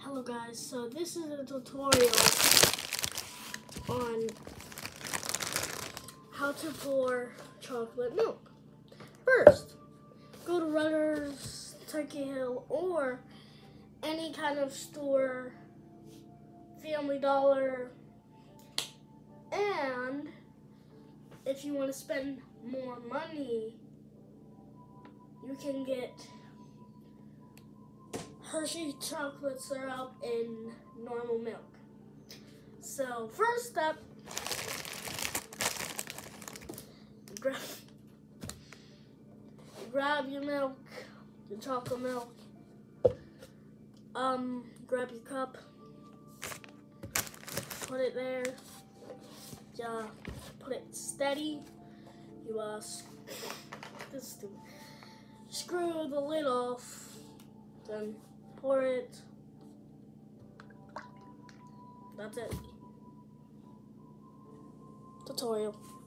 Hello guys, so this is a tutorial on how to pour chocolate milk. First, go to Rutter's, Turkey Hill, or any kind of store, Family Dollar, and if you want to spend more money, you can get Hershey chocolate syrup in normal milk. So first step, grab your milk, your chocolate milk. Grab your cup, put it there. Put it steady. You screw the lid off. Then pour it. That's it. Tutorial.